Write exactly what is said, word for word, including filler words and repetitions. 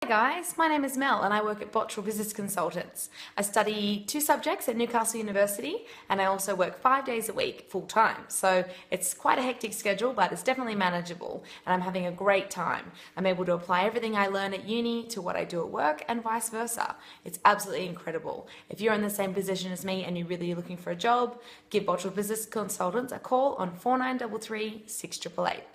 Hi guys, my name is Mel and I work at Bottrell Business Consultants. I study two subjects at Newcastle University and I also work five days a week full time. So it's quite a hectic schedule, but it's definitely manageable and I'm having a great time. I'm able to apply everything I learn at uni to what I do at work and vice versa. It's absolutely incredible. If you're in the same position as me and you're really looking for a job, give Bottrell Business Consultants a call on four nine three three, six eight eight eight.